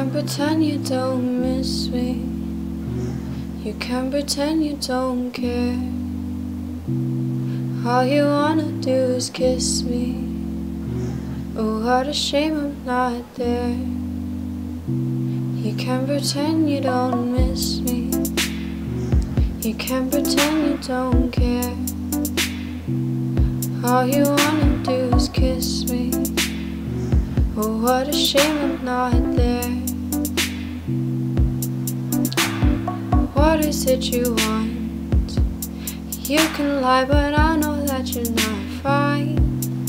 can pretend you don't miss me. You can pretend you don't care. All you wanna do is kiss me. Oh, what a shame I'm not there. You can pretend you don't miss me. You can pretend you don't care. All you wanna do is kiss me. Oh, what a shame I'm not there. What is it you want? You can lie, but I know that you're not fine.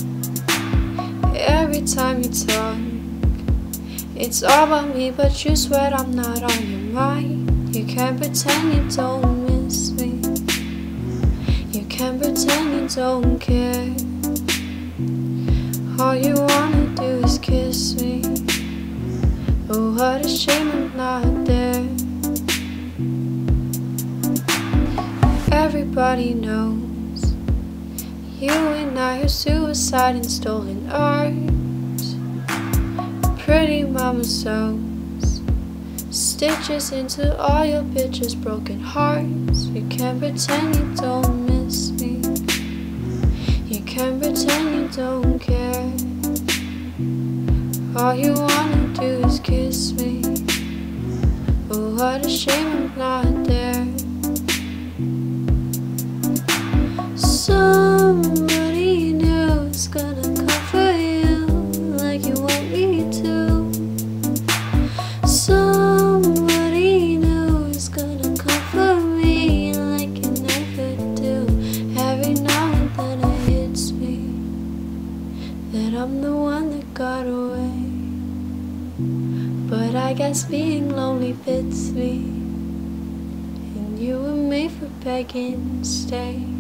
Every time you talk, it's all about me, but you swear I'm not on your mind. You can't pretend you don't miss me. You can't pretend you don't care. All you wanna do is kiss me. Oh, what a shame I'm not there. Everybody knows you and I are suicide and stolen art. Pretty mama sews stitches into all your bitches' broken hearts. You can't pretend you don't miss me. You can't pretend you don't care. All you wanna do is kiss me. Oh, what a shame I'm not there. Somebody new is gonna comfort you like you want me to. Somebody new is gonna comfort me like you never do. Every now and then it hits me that I'm the one that got away. But I guess being lonely fits me, and you were made for begging to stay.